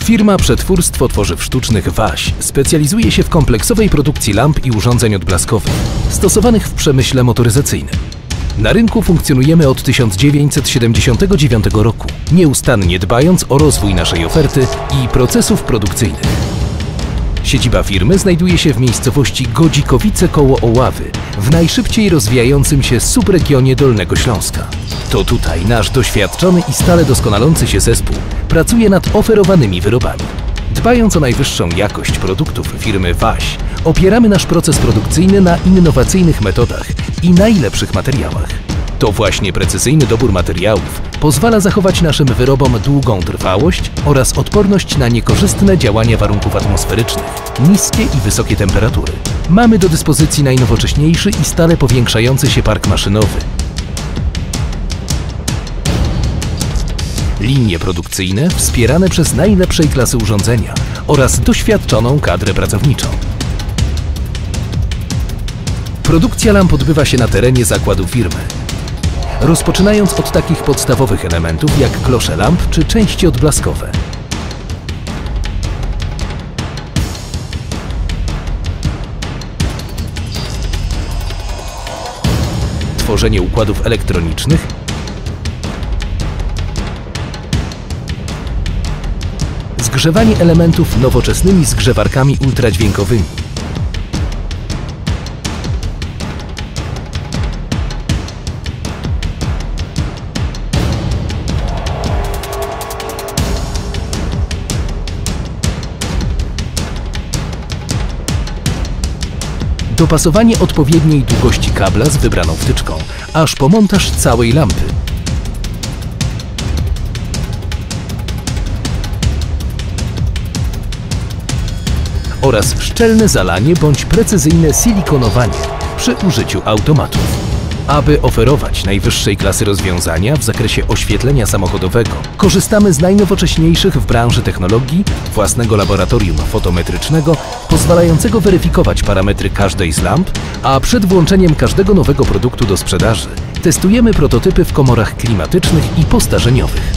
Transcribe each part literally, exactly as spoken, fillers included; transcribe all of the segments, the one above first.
Firma Przetwórstwo Tworzyw Sztucznych Waś specjalizuje się w kompleksowej produkcji lamp i urządzeń odblaskowych stosowanych w przemyśle motoryzacyjnym. Na rynku funkcjonujemy od tysiąc dziewięćset siedemdziesiątego dziewiątego roku, nieustannie dbając o rozwój naszej oferty i procesów produkcyjnych. Siedziba firmy znajduje się w miejscowości Godzikowice koło Oławy, w najszybciej rozwijającym się subregionie Dolnego Śląska. To tutaj nasz doświadczony i stale doskonalący się zespół pracuje nad oferowanymi wyrobami. Dbając o najwyższą jakość produktów firmy Waś, opieramy nasz proces produkcyjny na innowacyjnych metodach i najlepszych materiałach. To właśnie precyzyjny dobór materiałów pozwala zachować naszym wyrobom długą trwałość oraz odporność na niekorzystne działania warunków atmosferycznych, niskie i wysokie temperatury. Mamy do dyspozycji najnowocześniejszy i stale powiększający się park maszynowy, linie produkcyjne wspierane przez najlepszej klasy urządzenia oraz doświadczoną kadrę pracowniczą. Produkcja lamp odbywa się na terenie zakładu firmy, rozpoczynając od takich podstawowych elementów jak klosze lamp czy części odblaskowe. Tworzenie układów elektronicznych, zgrzewanie elementów nowoczesnymi zgrzewarkami ultradźwiękowymi, dopasowanie odpowiedniej długości kabla z wybraną wtyczką, aż po montaż całej lampy. Oraz szczelne zalanie bądź precyzyjne silikonowanie przy użyciu automatów. Aby oferować najwyższej klasy rozwiązania w zakresie oświetlenia samochodowego, korzystamy z najnowocześniejszych w branży technologii własnego laboratorium fotometrycznego, pozwalającego weryfikować parametry każdej z lamp, a przed włączeniem każdego nowego produktu do sprzedaży testujemy prototypy w komorach klimatycznych i postarzeniowych.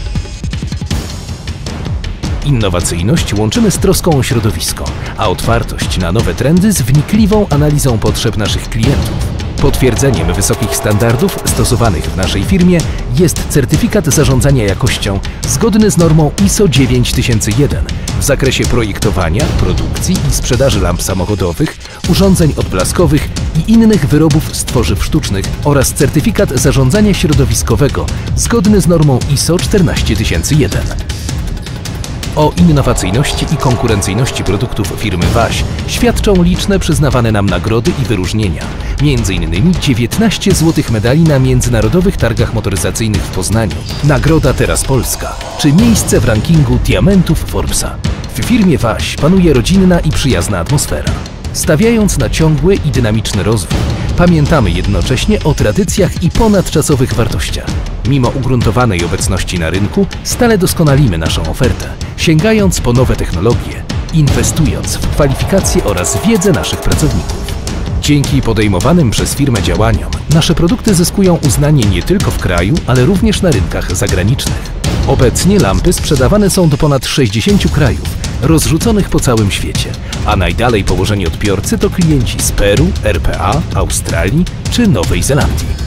Innowacyjność łączymy z troską o środowisko, a otwartość na nowe trendy z wnikliwą analizą potrzeb naszych klientów. Potwierdzeniem wysokich standardów stosowanych w naszej firmie jest certyfikat zarządzania jakością zgodny z normą I S O dziewięć tysięcy jeden w zakresie projektowania, produkcji i sprzedaży lamp samochodowych, urządzeń odblaskowych i innych wyrobów z tworzyw sztucznych oraz certyfikat zarządzania środowiskowego zgodny z normą I S O czternaście tysięcy jeden. O innowacyjności i konkurencyjności produktów firmy Waś świadczą liczne przyznawane nam nagrody i wyróżnienia, między innymi dziewiętnaście złotych medali na międzynarodowych targach motoryzacyjnych w Poznaniu, nagroda Teraz Polska, czy miejsce w rankingu diamentów Forbesa. W firmie Waś panuje rodzinna i przyjazna atmosfera. Stawiając na ciągły i dynamiczny rozwój, pamiętamy jednocześnie o tradycjach i ponadczasowych wartościach. Mimo ugruntowanej obecności na rynku, stale doskonalimy naszą ofertę, sięgając po nowe technologie, inwestując w kwalifikacje oraz wiedzę naszych pracowników. Dzięki podejmowanym przez firmę działaniom, nasze produkty zyskują uznanie nie tylko w kraju, ale również na rynkach zagranicznych. Obecnie lampy sprzedawane są do ponad sześćdziesięciu krajów, rozrzuconych po całym świecie, a najdalej położeni odbiorcy to klienci z Peru, R P A, Australii czy Nowej Zelandii.